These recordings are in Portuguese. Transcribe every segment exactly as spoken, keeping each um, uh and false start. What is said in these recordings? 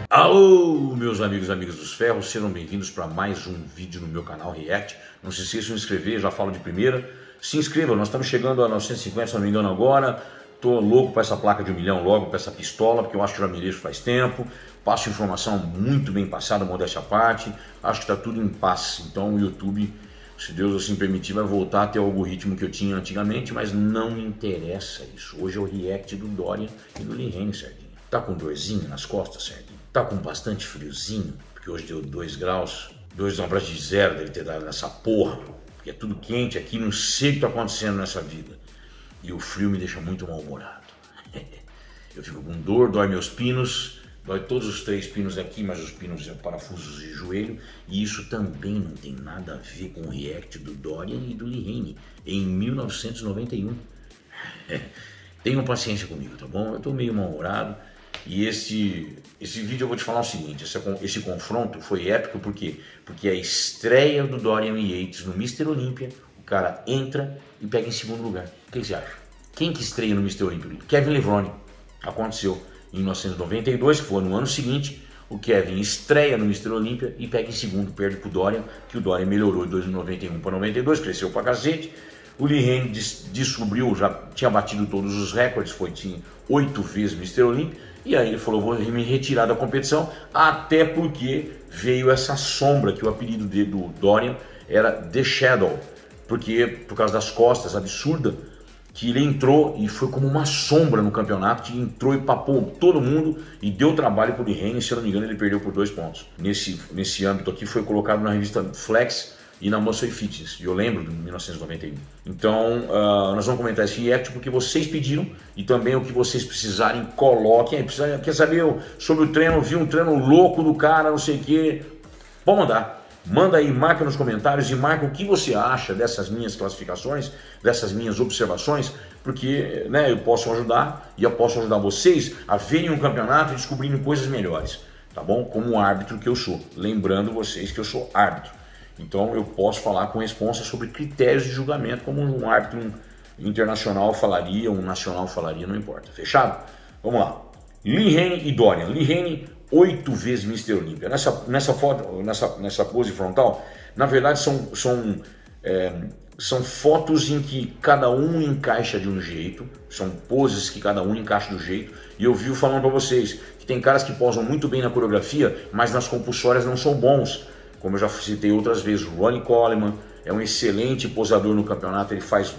Alô, meus amigos e amigas dos ferros, sejam bem-vindos para mais um vídeo no meu canal React. Não se esqueçam de se inscrever, já falo de primeira. Se inscreva, nós estamos chegando a novecentos e cinquenta, se não me engano agora. Tô louco para essa placa de um milhão logo, para essa pistola, porque eu acho que eu já mereço faz tempo. Passo informação muito bem passada, modéstia à parte. Acho que está tudo em paz. Então o YouTube, se Deus assim permitir, vai voltar a ter o algoritmo que eu tinha antigamente, mas não me interessa isso. Hoje é o React do Dorian e do Lihane, Serguinho. Tá com dorzinho nas costas, Serguinho? Tá com bastante friozinho, porque hoje deu dois graus, dois abaixo de zero deve ter dado nessa porra, porque é tudo quente aqui, não sei o que tá acontecendo nessa vida. E o frio me deixa muito mal-humorado. Eu fico com dor, dói meus pinos, dói todos os três pinos aqui, mas os pinos são parafusos de joelho, e isso também não tem nada a ver com o React do Dorian e do Lihane em mil novecentos e noventa e um. Tenham paciência comigo, tá bom? Eu tô meio mal-humorado. E esse, esse vídeo eu vou te falar o seguinte, esse, esse confronto foi épico por quê? Porque a estreia do Dorian Yates no mister Olímpia, o cara entra e pega em segundo lugar. O que você acha? Quem que estreia no mister Olímpia? Kevin Levrone. Aconteceu em mil novecentos e noventa e dois, que foi no ano seguinte, o Kevin estreia no mister Olímpia e pega em segundo, perde pro Dorian, que o Dorian melhorou de noventa e um para noventa e dois, cresceu pra cacete. O Lihane descobriu, já tinha batido todos os recordes, foi tinha oito vezes mister Olímpia. E aí ele falou, vou me retirar da competição, até porque veio essa sombra, que o apelido dele, do Dorian, era The Shadow, porque por causa das costas absurda, que ele entrou e foi como uma sombra no campeonato, que entrou e papou todo mundo e deu trabalho para o Lihane, se eu não me engano ele perdeu por dois pontos. Nesse, nesse âmbito aqui foi colocado na revista Flex e na Muscle Fitness, eu lembro de mil novecentos e noventa e um. Então, uh, nós vamos comentar esse react porque vocês pediram e também o que vocês precisarem, coloquem. Precisa, quer saber sobre o treino, viu um treino louco do cara, não sei o que, pode mandar. Manda aí, marca nos comentários e marca o que você acha dessas minhas classificações, dessas minhas observações, porque né, eu posso ajudar e eu posso ajudar vocês a verem um campeonato e descobrirem coisas melhores, tá bom? Como um árbitro que eu sou, lembrando vocês que eu sou árbitro. Então eu posso falar com responsa sobre critérios de julgamento, como um árbitro internacional falaria, um nacional falaria, não importa. Fechado? Vamos lá. Lihane e Dorian. Lihane, oito vezes mister Olímpia. Nessa, nessa foto, nessa, nessa pose frontal, na verdade são, são, é, são fotos em que cada um encaixa de um jeito, são poses que cada um encaixa do jeito, e eu vivo falando para vocês que tem caras que posam muito bem na coreografia, mas nas compulsórias não são bons. Como eu já citei outras vezes, o Ronnie Coleman é um excelente posador no campeonato, ele faz,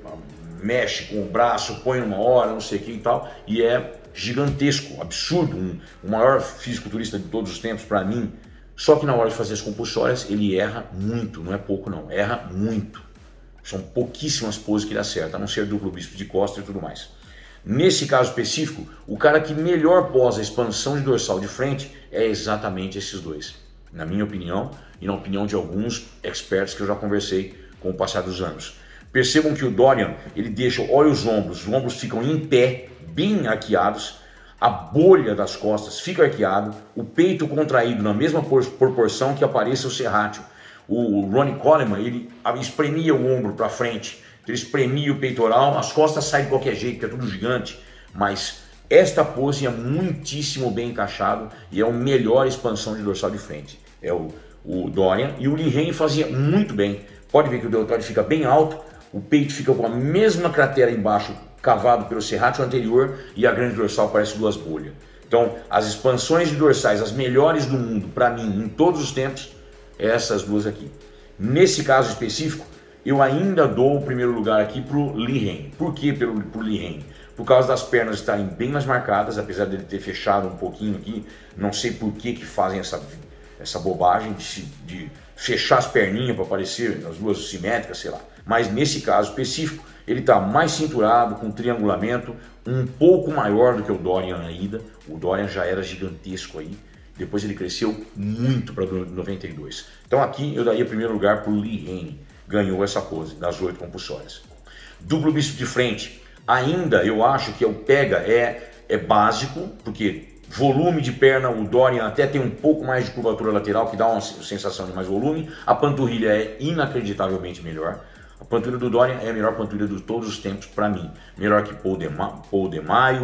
mexe com o braço, põe numa hora, não sei o que e tal, e é gigantesco, absurdo, um, o maior fisiculturista de todos os tempos para mim, só que na hora de fazer as compulsórias ele erra muito, não é pouco não, erra muito, são pouquíssimas poses que ele acerta, a não ser duplo bíceps de costas e tudo mais. Nesse caso específico, o cara que melhor posa a expansão de dorsal de frente é exatamente esses dois. Na minha opinião e na opinião de alguns experts que eu já conversei com o passar dos anos. Percebam que o Dorian, ele deixa, olha os ombros, os ombros ficam em pé, bem arqueados, a bolha das costas fica arqueado, o peito contraído na mesma proporção que apareça o serrátil. O Ronnie Coleman, ele espremia o ombro para frente, ele espremia o peitoral, as costas saem de qualquer jeito, que é tudo gigante, mas esta pose é muitíssimo bem encaixado e é a melhor expansão de dorsal de frente. É o, o Dorian e o Lihane fazia muito bem. Pode ver que o deltoide fica bem alto, o peito fica com a mesma cratera embaixo, cavado pelo serrátil anterior, e a grande dorsal parece duas bolhas. Então, as expansões de dorsais, as melhores do mundo, para mim, em todos os tempos, é essas duas aqui. Nesse caso específico, eu ainda dou o primeiro lugar aqui para o Lihane. Por que para o Lihane? Por causa das pernas estarem bem mais marcadas, apesar dele ter fechado um pouquinho aqui, não sei por que que fazem essa, essa bobagem de, de fechar as perninhas para parecer as duas simétricas, sei lá. Mas nesse caso específico, ele está mais cinturado, com triangulamento, um pouco maior do que o Dorian ainda. O Dorian já era gigantesco aí, depois ele cresceu muito para noventa e dois. Então aqui eu daria primeiro lugar para o Lihane, ganhou essa pose das oito compulsórias. Duplo bíceps de frente. Ainda eu acho que o pega é, é básico, porque volume de perna, o Dorian até tem um pouco mais de curvatura lateral, que dá uma sensação de mais volume. A panturrilha é inacreditavelmente melhor. A panturrilha do Dorian é a melhor panturrilha de todos os tempos para mim. Melhor que Paul de, Ma Paul de Maio,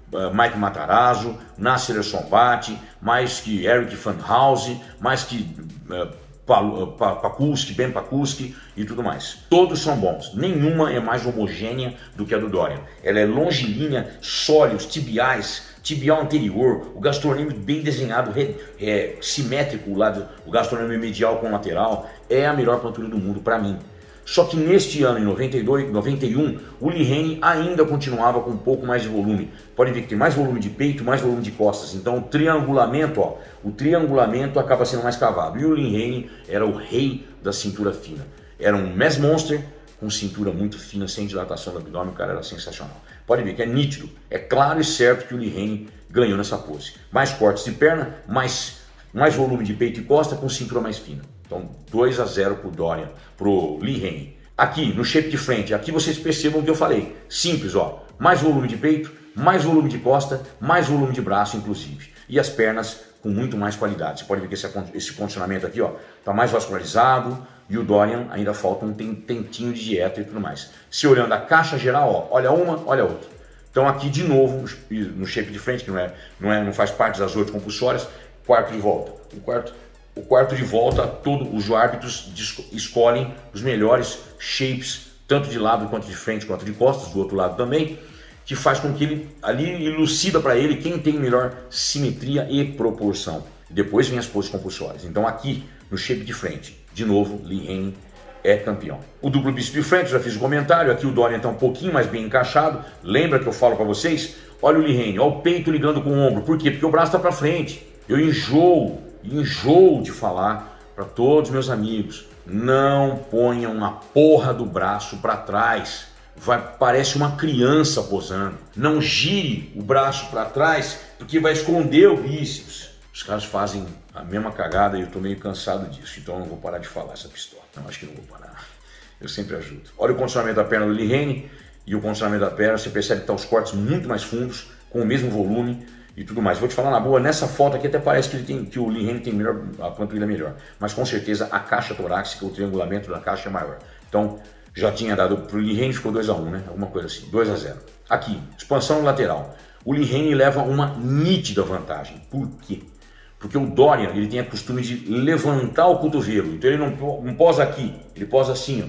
uh, Mike Matarazzo, Nasser Sombate, mais que Eric Fanhausen, mais que uh, Pakulski, Ben Pakulski e tudo mais. Todos são bons. Nenhuma é mais homogênea do que a do Dorian. Ela é longilínea, sólidos, tibiais, tibial anterior, o gastrônimo bem desenhado, é, simétrico, o, lado, o gastrônimo medial com lateral. É a melhor plantura do mundo para mim. Só que neste ano, em noventa e dois, noventa e um, o Lee Haney ainda continuava com um pouco mais de volume. Pode ver que tem mais volume de peito, mais volume de costas. Então o triangulamento, ó, o triangulamento acaba sendo mais cavado. E o Lee Haney era o rei da cintura fina. Era um mass monster com cintura muito fina, sem dilatação do abdômen. O cara era sensacional. Pode ver que é nítido, é claro e certo que o Lee Haney ganhou nessa pose. Mais cortes de perna, mais, mais volume de peito e costa com cintura mais fina. Então, dois a zero para o Dorian, para o Lee Haney. Aqui, no shape de frente, aqui vocês percebam o que eu falei. Simples, ó. Mais volume de peito, mais volume de costa, mais volume de braço, inclusive. E as pernas com muito mais qualidade. Você pode ver que esse, esse condicionamento aqui, ó, tá mais vascularizado. E o Dorian ainda falta um tentinho de dieta e tudo mais. Se olhando a caixa geral, ó, olha uma, olha outra. Então aqui, de novo, no shape de frente, que não, é, não, é, não faz parte das oito compulsórias, quarto de volta. O quarto... O quarto de volta, todos os árbitros escolhem os melhores shapes, tanto de lado quanto de frente, quanto de costas, do outro lado também, que faz com que ele ali elucida para ele quem tem melhor simetria e proporção. Depois vem as poses compulsórias. Então aqui, no shape de frente, de novo, Lee Haney é campeão. O duplo bíceps de frente, já fiz o comentário, aqui o Dorian está um pouquinho mais bem encaixado. Lembra que eu falo para vocês? Olha o Lee Haney, olha o peito ligando com o ombro. Por quê? Porque o braço está para frente. Eu enjoo. Enjoo de falar para todos meus amigos, não ponham a porra do braço para trás, vai, parece uma criança posando. Não gire o braço para trás porque vai esconder o bíceps. Os caras fazem a mesma cagada e eu tô meio cansado disso, então eu não vou parar de falar essa pistola. Não, acho que não vou parar, eu sempre ajudo. Olha o condicionamento da perna do Lee Haney e o condicionamento da perna, você percebe que tá os cortes muito mais fundos, com o mesmo volume e tudo mais. Vou te falar na boa, nessa foto aqui até parece que, ele tem, que o Lee Haney tem melhor, a panturrilha melhor, mas com certeza a caixa torácica, o triangulamento da caixa é maior. Então já tinha dado para o Lee Haney, ficou dois a um, né? Alguma coisa assim, dois a zero. Aqui, expansão lateral. O Lee Haney leva uma nítida vantagem. Por quê? Porque o Dorian, ele tem a costume de levantar o cotovelo, então ele não, não posa aqui, ele posa assim,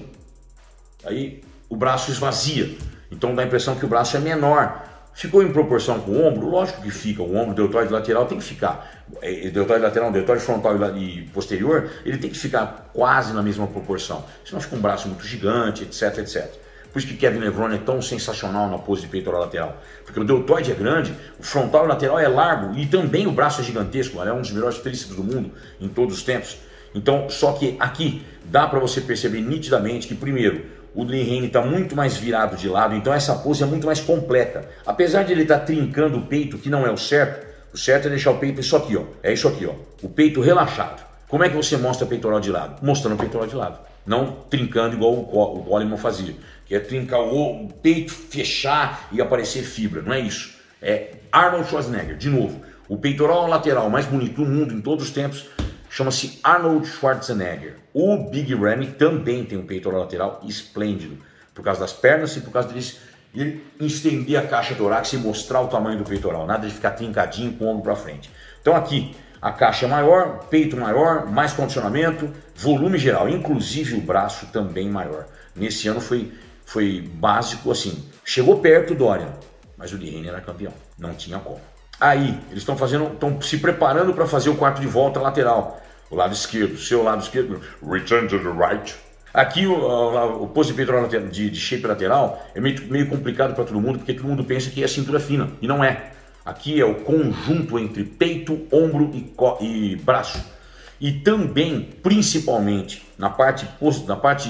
ó. Aí o braço esvazia, então dá a impressão que o braço é menor. Ficou em proporção com o ombro? Lógico que fica, o ombro, o deltoide lateral tem que ficar, deltoide lateral, deltoide frontal e posterior, ele tem que ficar quase na mesma proporção, senão fica um braço muito gigante, etc, etcétera. Por isso que Kevin Levrone é tão sensacional na pose de peitoral lateral, porque o deltoide é grande, o frontal e lateral é largo e também o braço é gigantesco, é um dos melhores tríceps do mundo em todos os tempos. Então, só que aqui dá para você perceber nitidamente que, primeiro, o Lee Haney está muito mais virado de lado, então essa pose é muito mais completa. Apesar de ele estar tá trincando o peito, que não é o certo, o certo é deixar o peito isso aqui, ó. É isso aqui, ó. O peito relaxado. Como é que você mostra o peitoral de lado? Mostrando o peitoral de lado. Não trincando igual o Coleman fazia, que é trincar o, o peito, fechar e aparecer fibra. Não é isso. É Arnold Schwarzenegger, de novo. O peitoral lateral mais bonito do mundo em todos os tempos chama-se Arnold Schwarzenegger. O Big Ramy também tem um peitoral lateral esplêndido, por causa das pernas e por causa deles ele estender a caixa torácica e mostrar o tamanho do peitoral, nada de ficar trincadinho com o ombro para frente. Então aqui a caixa é maior, peito maior, mais condicionamento, volume geral, inclusive o braço também maior. Nesse ano foi, foi básico assim, chegou perto do Dorian, mas o Lee Haney era campeão, não tinha como. Aí, eles estão fazendo, estão se preparando para fazer o quarto de volta lateral. O lado esquerdo, seu lado esquerdo, return to the right. Aqui o, o, o pose de peitoral de, de shape lateral é meio, meio complicado para todo mundo, porque todo mundo pensa que é cintura fina, e não é. Aqui é o conjunto entre peito, ombro e, e braço. E também, principalmente, na parte, na parte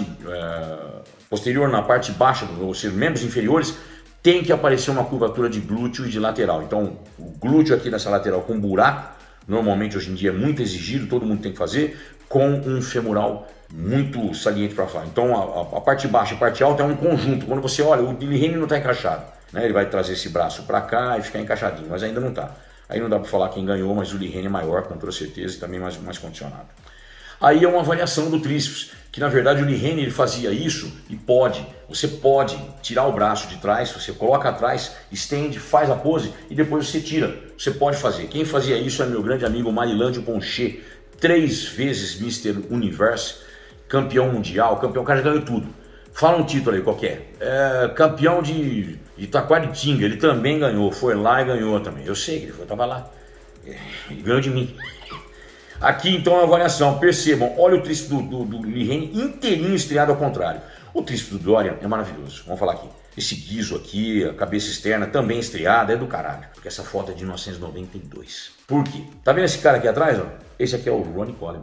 uh, posterior, na parte baixa, ou seja, membros inferiores, tem que aparecer uma curvatura de glúteo e de lateral. Então, o glúteo aqui nessa lateral com buraco, normalmente hoje em dia é muito exigido, todo mundo tem que fazer, com um femoral muito saliente para fora. Então, a, a parte baixa e a parte alta é um conjunto. Quando você olha, o Lee Haney não está encaixado, né? Ele vai trazer esse braço para cá e ficar encaixadinho, mas ainda não está. Aí não dá para falar quem ganhou, mas o Lee Haney é maior, com toda certeza, e também mais, mais condicionado. Aí é uma avaliação do tríceps, que na verdade o Lee Haney ele fazia isso e pode, você pode tirar o braço de trás, você coloca atrás, estende, faz a pose e depois você tira. Você pode fazer. Quem fazia isso é meu grande amigo Marilândio Poncher, três vezes mister Universo, campeão mundial, campeão, o cara já ganhou tudo. Fala um título aí qualquer. É, campeão de Itaquaritinga, ele também ganhou, foi lá e ganhou também. Eu sei que ele foi, tava lá. Ele ganhou de mim. Aqui então a avaliação, percebam, olha o tríceps do, do, do Lee Haney inteirinho estriado ao contrário. O tríceps do Dorian é maravilhoso, vamos falar aqui. Esse guiso aqui, a cabeça externa também estriada, é do caralho. Porque essa foto é de mil novecentos e noventa e dois. Por quê? Tá vendo esse cara aqui atrás, ó? Esse aqui é o Ronnie Coleman.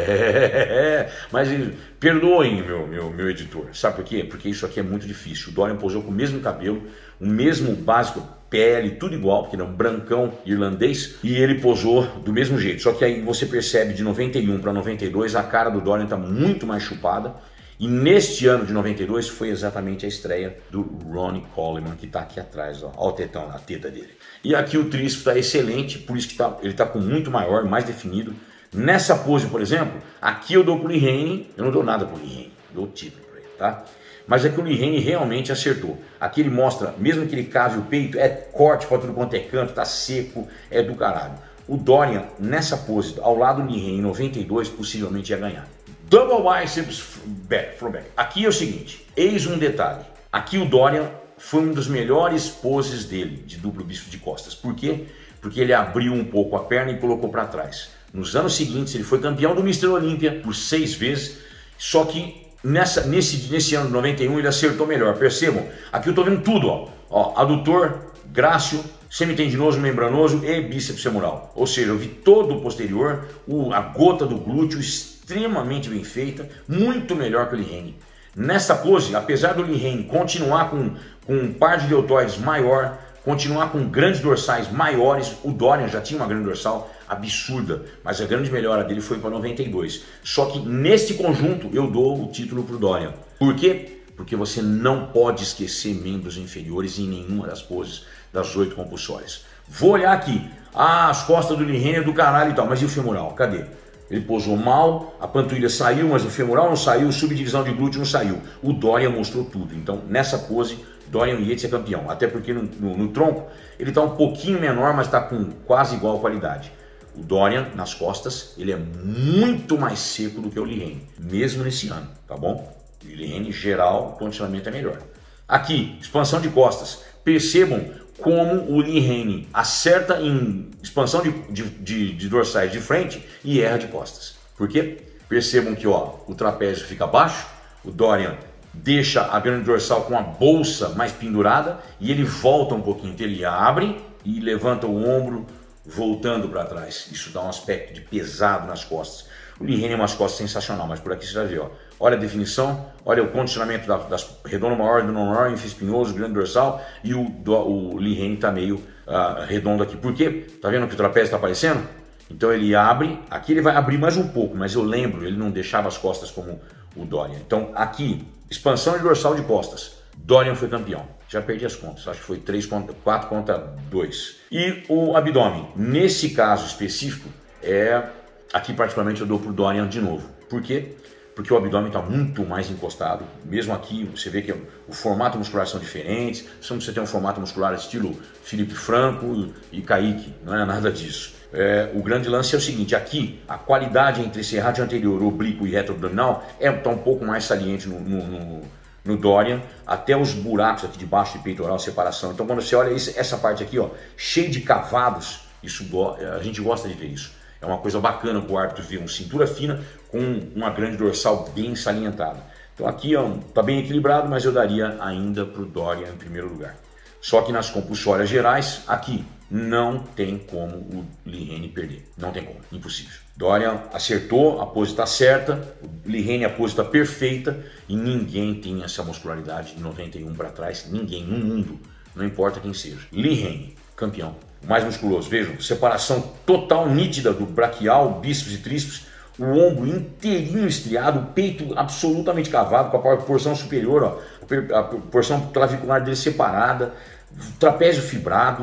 É, mas perdoem meu, meu, meu editor, sabe por quê? Porque isso aqui é muito difícil. O Dorian posou com o mesmo cabelo, o mesmo básico, pele, tudo igual, porque ele é um brancão irlandês, e ele posou do mesmo jeito. Só que aí você percebe de noventa e um para noventa e dois a cara do Dorian está muito mais chupada. E neste ano de noventa e dois foi exatamente a estreia do Ronnie Coleman, que está aqui atrás, ó, ó o tetão, a teta dele. E aqui o tríceps está excelente, por isso que tá, ele está com muito maior, mais definido. Nessa pose, por exemplo, aqui eu dou para o Lee Haney, eu não dou nada para o Lee Haney, dou o título para ele, tá? Mas aqui o Lee Haney realmente acertou. Aqui ele mostra, mesmo que ele cave o peito, é corte para tudo quanto é canto, tá seco, é do caralho. O Dorian, nessa pose, ao lado do Lee Haney em noventa e dois, possivelmente ia ganhar. Double biceps back, from back. Aqui é o seguinte, eis um detalhe. Aqui o Dorian foi um dos melhores poses dele, de duplo bíceps de costas. Por quê? Porque ele abriu um pouco a perna e colocou para trás. Nos anos seguintes ele foi campeão do mister Olímpia por seis vezes, só que nessa, nesse, nesse ano de noventa e um ele acertou melhor. Percebam? Aqui eu estou vendo tudo, ó. Ó, adutor, grácil, semitendinoso, membranoso e bíceps femoral. Ou seja, eu vi todo o posterior, o, a gota do glúteo extremamente bem feita, muito melhor que o Lee Haney. Nessa pose, apesar do Lee Haney continuar com, com um par de deltoides maior, continuar com grandes dorsais maiores, o Dorian já tinha uma grande dorsal absurda, mas a grande melhora dele foi para noventa e dois. Só que neste conjunto eu dou o título para o Dorian. Por quê? Porque você não pode esquecer membros inferiores em nenhuma das poses das oito compulsórias. Vou olhar aqui, ah, as costas do Lee Haney é do caralho e tal, mas e o femoral? Cadê? Ele posou mal, a panturrilha saiu, mas o femoral não saiu, subdivisão de glúteo não saiu. O Dorian mostrou tudo. Então, nessa pose, Dorian Yates é campeão. Até porque no, no, no tronco, ele está um pouquinho menor, mas está com quase igual qualidade. O Dorian, nas costas, ele é muito mais seco do que o Lee Haney, mesmo nesse ano, tá bom? O Lee Haney, geral, o condicionamento é melhor. Aqui, expansão de costas. Percebam como o Lee Haney acerta em expansão de, de, de, de dorsais de frente e erra de costas. Por quê? Percebam que ó, o trapézio fica baixo, o Dorian deixa a grande dorsal com a bolsa mais pendurada e ele volta um pouquinho, então ele abre e levanta o ombro voltando para trás. Isso dá um aspecto de pesado nas costas. O Lee Haney é umas costas sensacional, mas por aqui você já vê, ó. Olha a definição, olha o condicionamento das, das redondo maior, redondo maior, ínfice espinhoso, grande dorsal, e o, do, o Lee Haney tá meio uh, redondo aqui. Por quê? Tá vendo que o trapézio está aparecendo? Então ele abre, aqui ele vai abrir mais um pouco, mas eu lembro, ele não deixava as costas como o Dorian. Então aqui, expansão de dorsal de costas, Dorian foi campeão. Já perdi as contas, acho que foi três contra quatro contra dois. E o abdômen, nesse caso específico, é aqui particularmente eu dou pro Dorian de novo. Por quê? Porque o abdômen está muito mais encostado. Mesmo aqui, você vê que o formato muscular são diferentes. São você tem um formato muscular estilo Felipe Franco e Kaique, não é nada disso. É, o grande lance é o seguinte, aqui a qualidade entre esse rádio anterior, oblíquo e retroabdominal é tá um pouco mais saliente no, no, no, no Dorian, até os buracos aqui debaixo de peitoral, separação. Então quando você olha isso, essa parte aqui, ó, cheia de cavados, isso, a gente gosta de ver isso. É uma coisa bacana para o árbitro ver, uma cintura fina com uma grande dorsal bem salientada. Então aqui está bem equilibrado, mas eu daria ainda para o Dorian em primeiro lugar. Só que nas compulsórias gerais, aqui não tem como o Lee Haney perder. Não tem como, impossível. Dorian acertou, a pose está certa, o Lee Haney a pose está perfeita e ninguém tem essa muscularidade de noventa e um para trás, ninguém no mundo, não importa quem seja. Lee Haney, campeão. Mais musculoso, vejam, separação total nítida do braquial, bíceps e tríceps, o ombro inteirinho estriado, o peito absolutamente cavado, com a porção superior, ó, a porção clavicular dele separada, trapézio fibrado,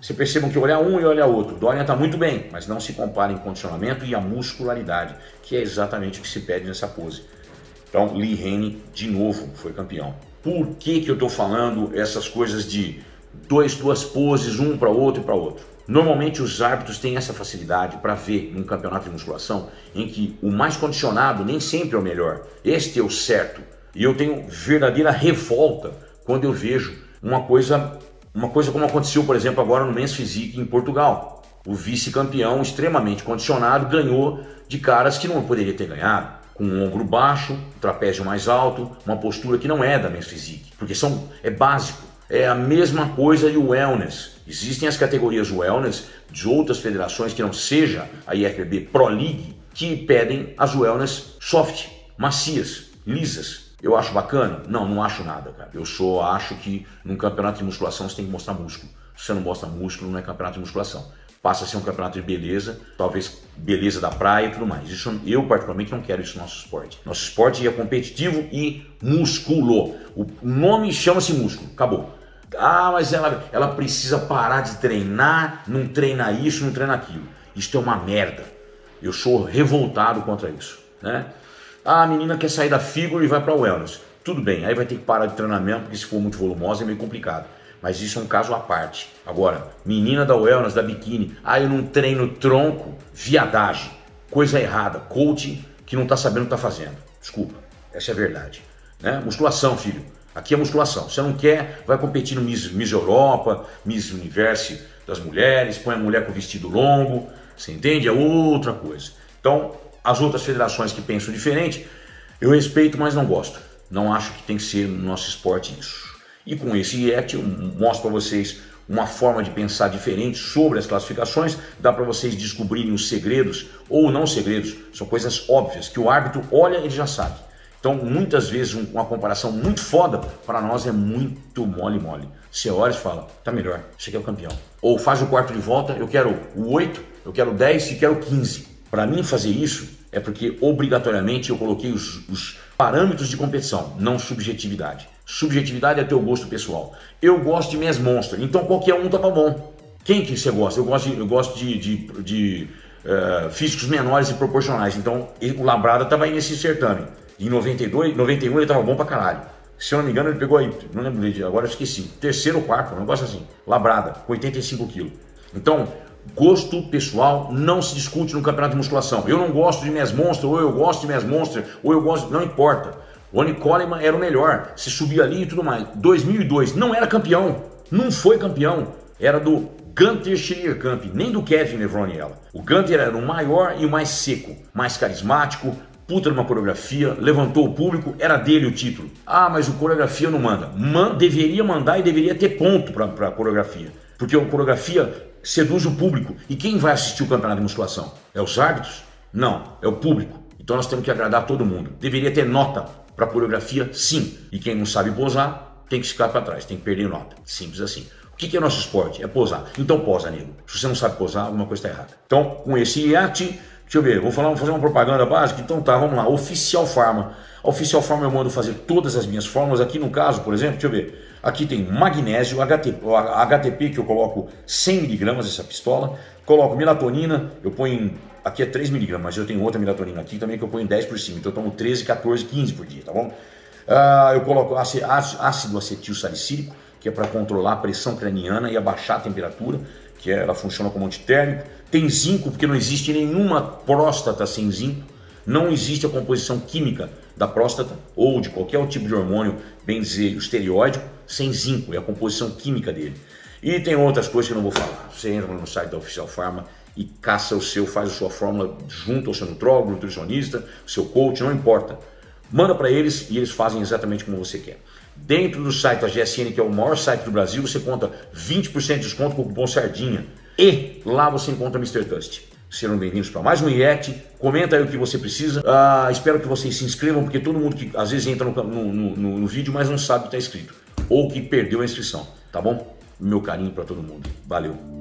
Você percebam que olhar um e olhar outro, Dorian está muito bem, mas não se compara em condicionamento e a muscularidade, que é exatamente o que se pede nessa pose. Então, Lee Haney, de novo, foi campeão. Por que que eu estou falando essas coisas de dois, duas poses, um para outro e para outro? Normalmente os árbitros têm essa facilidade para ver num campeonato de musculação em que o mais condicionado nem sempre é o melhor. Este é o certo. E eu tenho verdadeira revolta quando eu vejo uma coisa, uma coisa como aconteceu, por exemplo, agora no Men's Physique em Portugal. O vice-campeão extremamente condicionado ganhou de caras que não poderia ter ganhado. Com um ombro baixo, trapézio mais alto, uma postura que não é da Men's Physique, porque são, é básico. É a mesma coisa e o wellness. Existem as categorias wellness de outras federações que não seja a I F B B Pro League que pedem as wellness soft, macias, lisas. Eu acho bacana? Não, não acho nada, cara. Eu só acho que num campeonato de musculação você tem que mostrar músculo. Se você não mostra músculo, não é campeonato de musculação. Passa a ser um campeonato de beleza, talvez beleza da praia e tudo mais. Isso, eu particularmente não quero isso no nosso esporte. Nosso esporte é competitivo e músculo. O nome chama-se músculo, acabou. Ah, mas ela, ela precisa parar de treinar, não treina isso, não treina aquilo. Isso é uma merda. Eu sou revoltado contra isso, né? Ah, a menina quer sair da figura e vai para o wellness. Tudo bem, aí vai ter que parar de treinamento, porque se for muito volumosa é meio complicado. Mas isso é um caso à parte. Agora, menina da wellness, da biquíni, ah, eu não treino tronco, viadagem, coisa errada, coaching que não está sabendo o que está fazendo. Desculpa, essa é a verdade, né? Musculação, filho. Aqui é musculação. Você não quer, vai competir no Miss, Miss Europa, Miss Universo das mulheres, põe a mulher com vestido longo, você entende? É outra coisa. Então, as outras federações que pensam diferente, eu respeito, mas não gosto. Não acho que tem que ser no nosso esporte isso. E com esse react eu mostro para vocês uma forma de pensar diferente sobre as classificações, dá para vocês descobrirem os segredos ou não segredos, são coisas óbvias que o árbitro olha e ele já sabe. Então, muitas vezes, uma comparação muito foda, para nós é muito mole-mole. Você olha e fala, tá melhor, você quer o campeão. Ou faz o quarto de volta, eu quero o oito, eu quero o dez e quero o quinze. Para mim fazer isso é porque obrigatoriamente eu coloquei os, os parâmetros de competição, não subjetividade. Subjetividade é teu gosto pessoal. Eu gosto de Men's Monster, então qualquer um tá bom. Quem que você gosta? Eu gosto de, eu gosto de, de, de uh, físicos menores e proporcionais, então o Labrada tava aí nesse certame. Em noventa e dois, noventa e um ele tava bom pra caralho. Se eu não me engano ele pegou aí, não lembro de agora eu esqueci, terceiro ou quarto, um negócio assim, Labrada, com oitenta e cinco quilos. Então, gosto pessoal não se discute no campeonato de musculação. Eu não gosto de Men's Monster, ou eu gosto de Men's Monster, ou eu gosto, não importa. O Ronnie Coleman era o melhor, se subia ali e tudo mais. dois mil e dois não era campeão, não foi campeão, era do Gunter Schierkamp, nem do Kevin Levroniella. O Gunter era o maior e o mais seco, mais carismático, puta numa coreografia, levantou o público, era dele o título. Ah, mas o coreografia não manda. Man, deveria mandar e deveria ter ponto para a coreografia, porque a coreografia seduz o público. E quem vai assistir o campeonato de musculação? É os árbitros? Não, é o público. Então nós temos que agradar todo mundo. Deveria ter nota para coreografia, sim. E quem não sabe posar, tem que ficar para trás, tem que perder nota. Simples assim. O que é nosso esporte? É posar. Então posa, nego. Se você não sabe posar, alguma coisa está errada. Então, com esse iate, deixa eu ver, vou falar, vou fazer uma propaganda básica. Então tá, vamos lá. Oficial Pharma. A Oficial Pharma eu mando fazer todas as minhas fórmulas. Aqui no caso, por exemplo, deixa eu ver. Aqui tem magnésio, H T P, H T P que eu coloco cem miligramas essa pistola. Coloco melatonina, eu ponho, aqui é três miligramas, mas eu tenho outra melatonina aqui também que eu ponho dez por cima. Então eu tomo treze, quatorze, quinze por dia, tá bom? Ah, eu coloco ácido acetil salicílico, que é para controlar a pressão craniana e abaixar a temperatura, que é, ela funciona como antitérmico. Tem zinco, porque não existe nenhuma próstata sem zinco. Não existe a composição química da próstata ou de qualquer tipo de hormônio, bem dizer, o esteroídico, sem zinco, é a composição química dele. E tem outras coisas que eu não vou falar. Você entra no site da Oficial Pharma e caça o seu, faz a sua fórmula junto ao seu nutrólogo, nutricionista, seu coach, não importa. Manda para eles e eles fazem exatamente como você quer. Dentro do site da G S N, que é o maior site do Brasil, você conta vinte por cento de desconto com o cupom SARDINHA. E lá você encontra mister Tust. Sejam bem-vindos para mais um react. Comenta aí o que você precisa. Ah, espero que vocês se inscrevam, porque todo mundo que às vezes entra no, no, no, no vídeo, mas não sabe que está inscrito. Ou que perdeu a inscrição, tá bom? Meu carinho para todo mundo. Valeu!